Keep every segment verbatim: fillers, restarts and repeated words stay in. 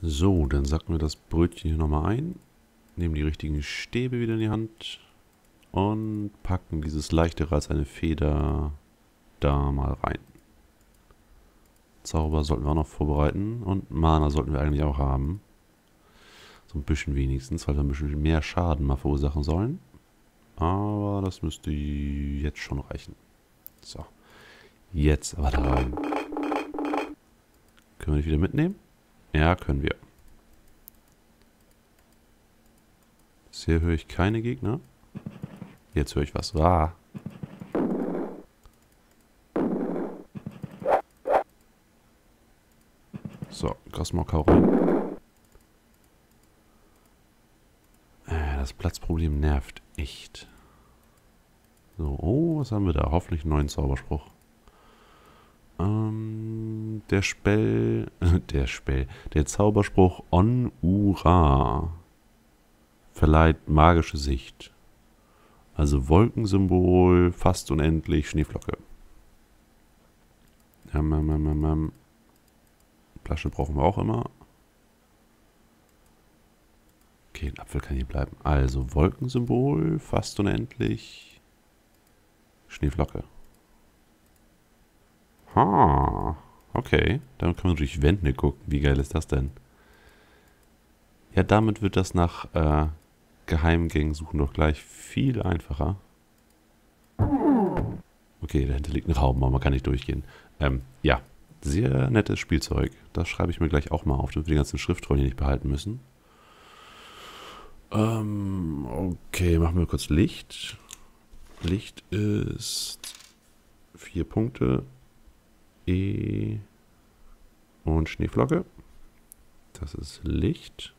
So, dann sacken wir das Brötchen hier nochmal ein. Nehmen die richtigen Stäbe wieder in die Hand. Und packen dieses leichtere als eine Feder da mal rein. Zauber sollten wir auch noch vorbereiten. Und Mana sollten wir eigentlich auch haben. So ein bisschen wenigstens, weil wir ein bisschen mehr Schaden mal verursachen sollen. Aber das müsste jetzt schon reichen. So. Jetzt aber da rein. Können wir dich wieder mitnehmen? Ja, können wir. Bisher höre ich keine Gegner. Jetzt höre ich was. Ah. So, Cosmok, hau rein. Äh, das Platzproblem nervt echt. So, oh, was haben wir da? Hoffentlich einen neuen Zauberspruch. Ähm, der Spell, der Spell, der Zauberspruch On-Ura verleiht magische Sicht. Also Wolkensymbol, fast unendlich, Schneeflocke. Ähm, ähm, ähm, ähm. Flasche brauchen wir auch immer. Okay, ein Apfel kann hier bleiben. Also Wolkensymbol, fast unendlich, Schneeflocke. Ha, okay. Dann können wir durch Wände gucken. Wie geil ist das denn? Ja, damit wird das nach äh, Geheimgängen suchen doch gleich viel einfacher. Okay, dahinter liegt ein Raum, aber man kann nicht durchgehen. Ähm, ja, sehr nettes Spielzeug. Das schreibe ich mir gleich auch mal auf, damit wir die ganzen Schriftrollen hier nicht behalten müssen. Ähm, okay, machen wir kurz Licht. Licht ist vier Punkte. E und Schneeflocke. Das ist Licht.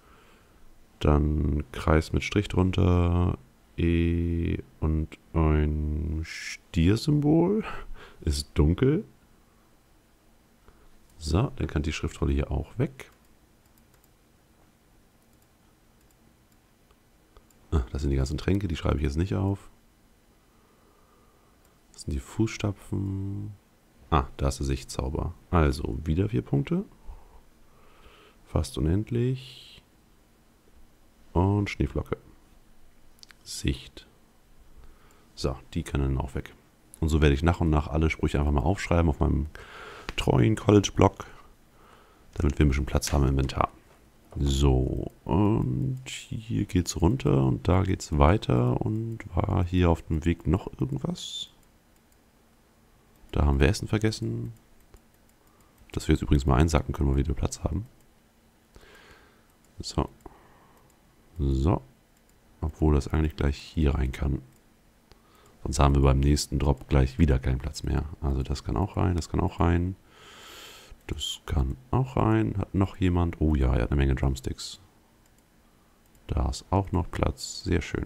Dann Kreis mit Strich drunter. E und ein Stiersymbol. Ist dunkel. So, dann kann die Schriftrolle hier auch weg. Ah, das sind die ganzen Tränke, die schreibe ich jetzt nicht auf. Das sind die Fußstapfen. Ah, da ist der Sichtzauber. Also, wieder vier Punkte. Fast unendlich. Und Schneeflocke. Sicht. So, die können dann auch weg. Und so werde ich nach und nach alle Sprüche einfach mal aufschreiben auf meinem treuen College-Blog, damit wir ein bisschen Platz haben im Inventar. So, und hier geht's runter und da geht's weiter. Und war hier auf dem Weg noch irgendwas? Da haben wir Essen vergessen. Das wir jetzt übrigens mal einsacken können, weil wir wieder Platz haben. So. So. Obwohl das eigentlich gleich hier rein kann. Sonst haben wir beim nächsten Drop gleich wieder keinen Platz mehr. Also das kann auch rein, das kann auch rein. Das kann auch rein. Hat noch jemand? Oh ja, er hat eine Menge Drumsticks. Da ist auch noch Platz. Sehr schön.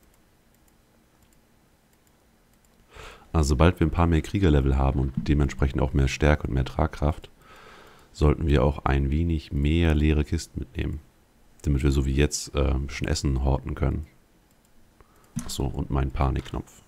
Also sobald wir ein paar mehr Kriegerlevel haben und dementsprechend auch mehr Stärke und mehr Tragkraft, sollten wir auch ein wenig mehr leere Kisten mitnehmen. Damit wir so wie jetzt äh, ein bisschen Essen horten können. Achso, und mein Panikknopf.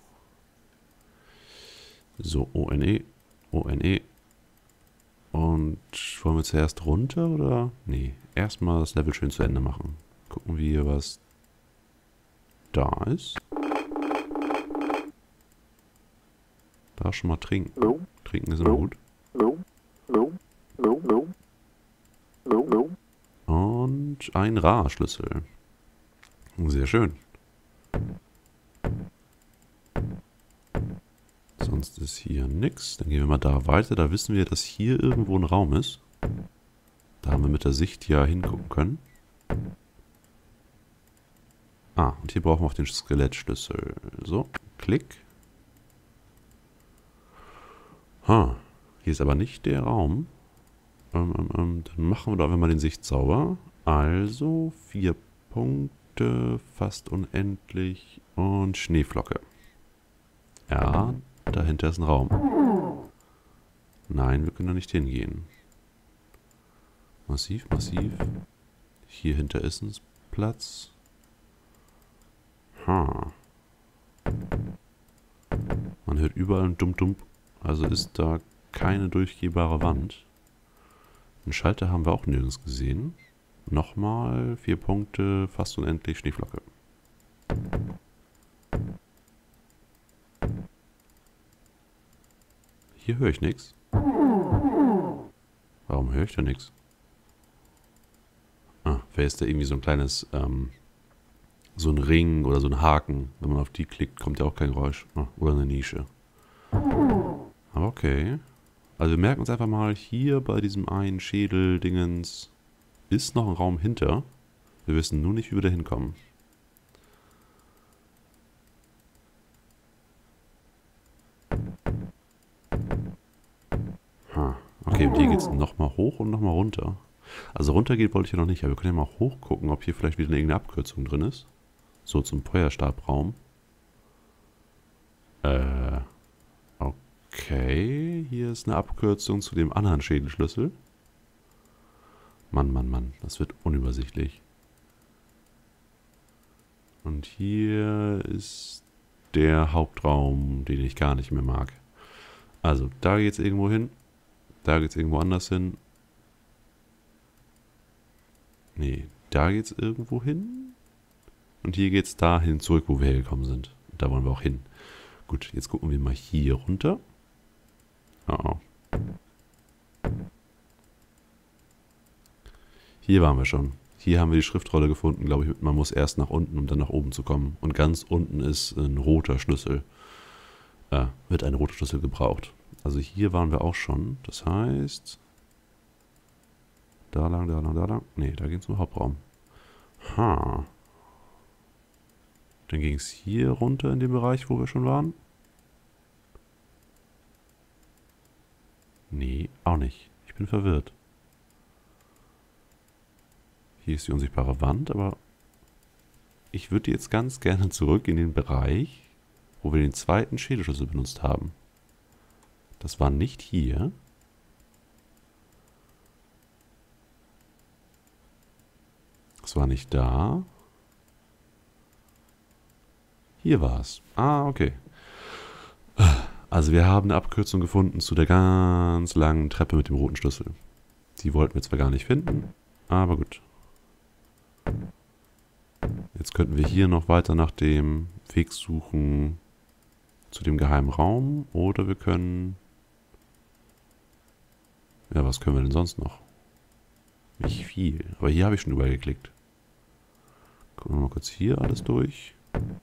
So, O N E, O N E. Und wollen wir zuerst runter oder? Nee, erstmal das Level schön zu Ende machen. Gucken wir, was da ist. Da schon mal trinken. Trinken ist immer gut. Und ein Ra-Schlüssel. Sehr schön. Sonst ist hier nichts. Dann gehen wir mal da weiter. Da wissen wir, dass hier irgendwo ein Raum ist. Da haben wir mit der Sicht ja hingucken können. Ah, und hier brauchen wir auch den Skelettschlüssel. So, klick. Ha, hier ist aber nicht der Raum. Ähm, ähm, ähm, dann machen wir doch einfach mal den Sichtzauber. Also, vier Punkte, fast unendlich und Schneeflocke. Ja, dahinter ist ein Raum. Nein, wir können da nicht hingehen. Massiv, massiv. Hier hinter ist ein Platz. Ha. Man hört überall ein Dumm-Dumm. Also ist da keine durchgehbare Wand. Einen Schalter haben wir auch nirgends gesehen. Nochmal vier Punkte, fast unendlich, Schneeflocke. Hier höre ich nichts. Warum höre ich da nichts? Ah, vielleicht ist da irgendwie so ein kleines, ähm, so ein Ring oder so ein Haken. Wenn man auf die klickt, kommt ja auch kein Geräusch. Ah, oder eine Nische. Aber okay. Also wir merken uns einfach mal, hier bei diesem einen Schädel-Dingens ist noch ein Raum hinter. Wir wissen nur nicht, wie wir da hinkommen. Ha. Okay, und hier geht es nochmal hoch und nochmal runter. Also runter geht wollte ich ja noch nicht, aber wir können ja mal hoch gucken, ob hier vielleicht wieder irgendeine Abkürzung drin ist. So zum Feuerstabraum. Äh, okay. Hier ist eine Abkürzung zu dem anderen Schädelschlüssel. Mann, Mann, Mann. Das wird unübersichtlich. Und hier ist der Hauptraum, den ich gar nicht mehr mag. Also, da geht's irgendwo hin. Da geht's irgendwo anders hin. Nee, da geht's irgendwo hin. Und hier geht's dahin zurück, wo wir hergekommen sind. Und da wollen wir auch hin. Gut, jetzt gucken wir mal hier runter. Oh oh. Hier waren wir schon. Hier haben wir die Schriftrolle gefunden, glaube ich. Man muss erst nach unten, um dann nach oben zu kommen. Und ganz unten ist ein roter Schlüssel. Äh, wird ein roter Schlüssel gebraucht. Also hier waren wir auch schon. Das heißt... Da lang, da lang, da lang. Nee, da ging es zum Hauptraum. Ha. Dann ging es hier runter in den Bereich, wo wir schon waren. Nee, auch nicht. Ich bin verwirrt. Hier ist die unsichtbare Wand, aber ich würde jetzt ganz gerne zurück in den Bereich, wo wir den zweiten Schädelschlüssel benutzt haben. Das war nicht hier. Das war nicht da. Hier war es. Ah, okay. Also wir haben eine Abkürzung gefunden zu der ganz langen Treppe mit dem roten Schlüssel. Die wollten wir zwar gar nicht finden, aber gut. Jetzt könnten wir hier noch weiter nach dem Weg suchen zu dem geheimen Raum. Oder wir können... Ja, was können wir denn sonst noch? Nicht viel. Aber hier habe ich schon überall geklickt. Gucken wir mal kurz hier alles durch.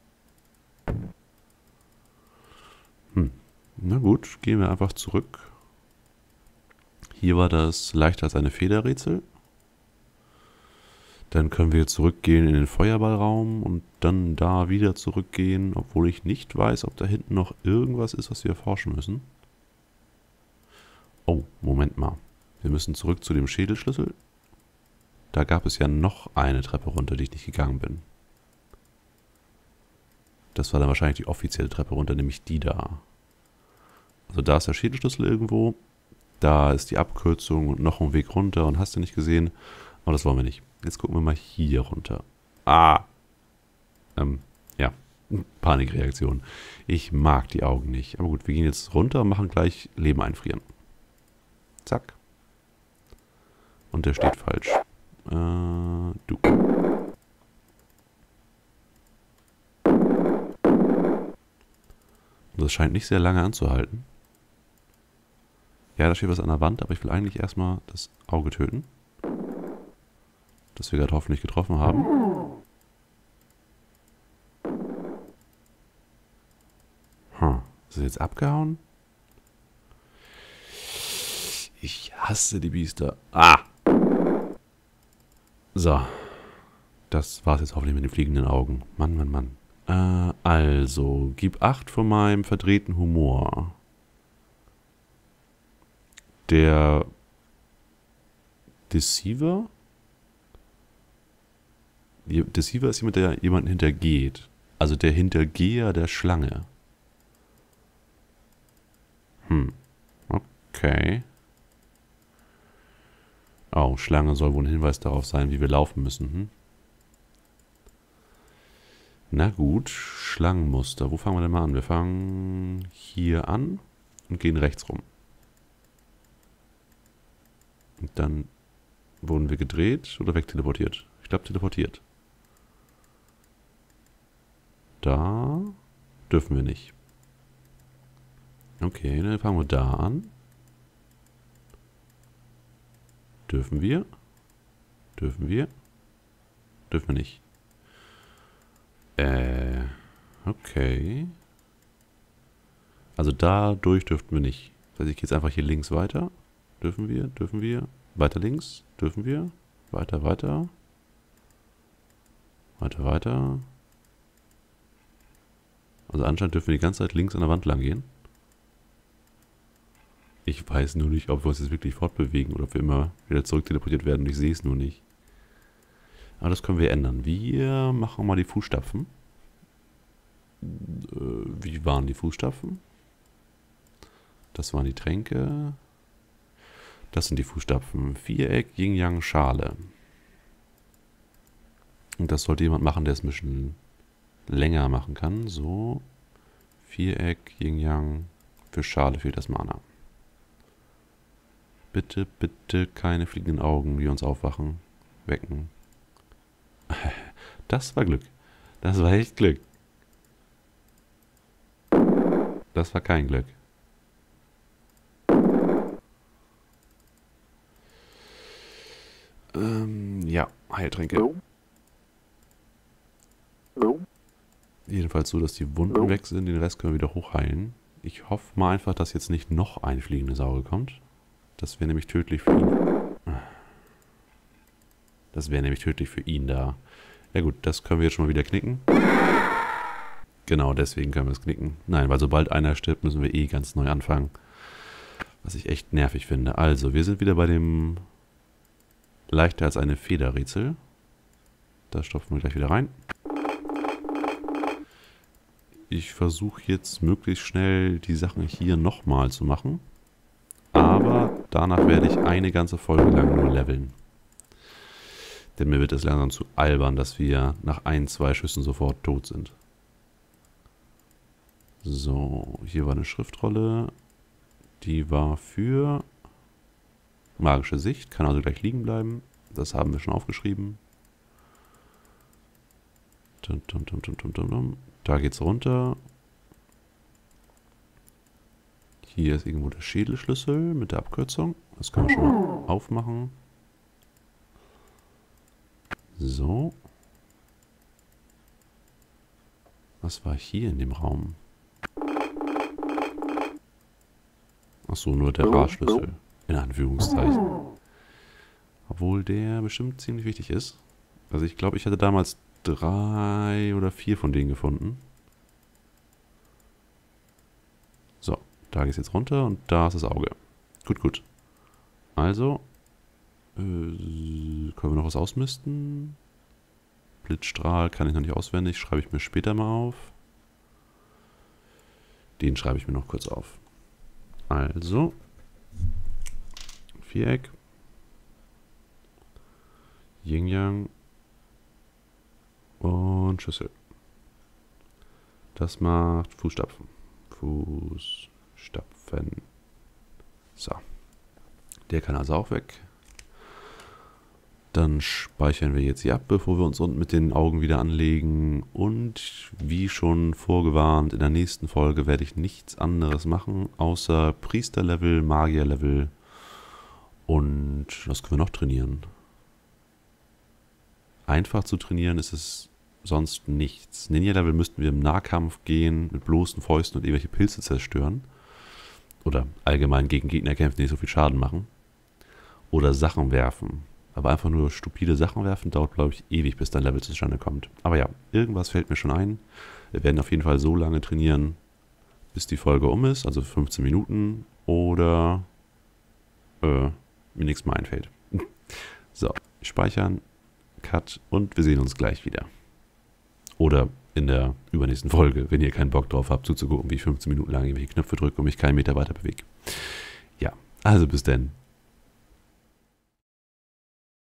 Hm. Na gut, gehen wir einfach zurück. Hier war das leichter als eine Federrätsel. Dann können wir zurückgehen in den Feuerballraum und dann da wieder zurückgehen, obwohl ich nicht weiß, ob da hinten noch irgendwas ist, was wir erforschen müssen. Oh, Moment mal. Wir müssen zurück zu dem Schädelschlüssel. Da gab es ja noch eine Treppe runter, die ich nicht gegangen bin. Das war dann wahrscheinlich die offizielle Treppe runter, nämlich die da. Also da ist der Schädelschlüssel irgendwo. Da ist die Abkürzung und noch ein Weg runter und hast du nicht gesehen. Aber das wollen wir nicht. Jetzt gucken wir mal hier runter. Ah! Ähm, ja. Panikreaktion. Ich mag die Augen nicht. Aber gut, wir gehen jetzt runter und machen gleich Leben einfrieren. Zack. Und der steht falsch. Äh, du. Das scheint nicht sehr lange anzuhalten. Ja, da steht was an der Wand, aber ich will eigentlich erstmal das Auge töten. Das wir gerade hoffentlich getroffen haben. Hm. Ist es jetzt abgehauen? Ich hasse die Biester. Ah! So. Das war's jetzt hoffentlich mit den fliegenden Augen. Mann, Mann, Mann. Äh, also, gib acht von meinem verdrehten Humor. Der Deceiver? Deceiver ist jemand, der jemanden hintergeht. Also der Hintergeher der Schlange. Hm. Okay. Oh, Schlange soll wohl ein Hinweis darauf sein, wie wir laufen müssen. Hm? Na gut, Schlangenmuster. Wo fangen wir denn mal an? Wir fangen hier an und gehen rechts rum. Und dann wurden wir gedreht oder wegteleportiert? Ich glaube teleportiert. Da dürfen wir nicht. Okay, dann fangen wir da an. Dürfen wir? Dürfen wir? Dürfen wir nicht. Äh, okay. Also dadurch dürften wir nicht. Das heißt, ich gehe jetzt einfach hier links weiter. Dürfen wir? Dürfen wir? Weiter links? Dürfen wir? Weiter, weiter. Weiter, weiter. Also anscheinend dürfen wir die ganze Zeit links an der Wand lang gehen. Ich weiß nur nicht, ob wir uns jetzt wirklich fortbewegen oder ob wir immer wieder zurück teleportiert werden. Ich sehe es nur nicht. Aber das können wir ändern. Wir machen mal die Fußstapfen. Äh, wie waren die Fußstapfen? Das waren die Tränke. Das sind die Fußstapfen. Viereck, Yin-Yang, Schale. Und das sollte jemand machen, der es ein bisschen länger machen kann. So. Viereck, Yin-Yang. Für Schale fehlt das Mana. Bitte, bitte keine fliegenden Augen, die uns aufwachen. Wecken. Das war Glück. Das war echt Glück. Das war kein Glück. Ähm, ja, Heiltränke. Jedenfalls so, dass die Wunden weg sind. Den Rest können wir wieder hochheilen. Ich hoffe mal einfach, dass jetzt nicht noch ein fliegendes Auge kommt. Das wäre nämlich tödlich für ihn. Das wäre nämlich tödlich für ihn da. Ja gut, das können wir jetzt schon mal wieder knicken. Genau, deswegen können wir es knicken. Nein, weil sobald einer stirbt, müssen wir eh ganz neu anfangen. Was ich echt nervig finde. Also, wir sind wieder bei dem leichter als eine Federrätsel. Da stopfen wir gleich wieder rein. Ich versuche jetzt möglichst schnell die Sachen hier nochmal zu machen. Aber danach werde ich eine ganze Folge lang nur leveln. Denn mir wird es langsam zu albern, dass wir nach ein, zwei Schüssen sofort tot sind. So, hier war eine Schriftrolle. Die war für magische Sicht. Kann also gleich liegen bleiben. Das haben wir schon aufgeschrieben. Dum, dum, dum, dum, dum, dum. Da geht's runter. Hier ist irgendwo der Schädelschlüssel mit der Abkürzung. Das können wir schon mal aufmachen. So. Was war hier in dem Raum? Achso, nur der Rahrschlüssel. In Anführungszeichen. Obwohl der bestimmt ziemlich wichtig ist. Also ich glaube, ich hatte damals drei oder vier von denen gefunden. So, da geht es jetzt runter und da ist das Auge. Gut, gut. Also, äh, können wir noch was ausmisten? Blitzstrahl kann ich noch nicht auswendig, schreibe ich mir später mal auf. Den schreibe ich mir noch kurz auf. Also, Viereck, Yin-Yang und Schüssel. Das macht Fußstapfen. Fußstapfen. So. Der kann also auch weg. Dann speichern wir jetzt hier ab, bevor wir uns unten mit den Augen wieder anlegen. Und wie schon vorgewarnt, in der nächsten Folge werde ich nichts anderes machen, außer Priesterlevel, Magierlevel. Und was können wir noch trainieren? Einfach zu trainieren ist es sonst nichts. Ninja-Level müssten wir im Nahkampf gehen, mit bloßen Fäusten und irgendwelche Pilze zerstören. Oder allgemein gegen Gegner kämpfen, die nicht so viel Schaden machen. Oder Sachen werfen. Aber einfach nur stupide Sachen werfen dauert, glaube ich, ewig, bis dein Level zustande kommt. Aber ja, irgendwas fällt mir schon ein. Wir werden auf jeden Fall so lange trainieren, bis die Folge um ist, also fünfzehn Minuten. Oder äh, mir nichts mehr einfällt. So, speichern, Cut und wir sehen uns gleich wieder. Oder in der übernächsten Folge, wenn ihr keinen Bock drauf habt, zuzugucken, wie ich fünfzehn Minuten lang irgendwelche Knöpfe drücke und mich keinen Meter weiter bewege. Ja, also bis dann.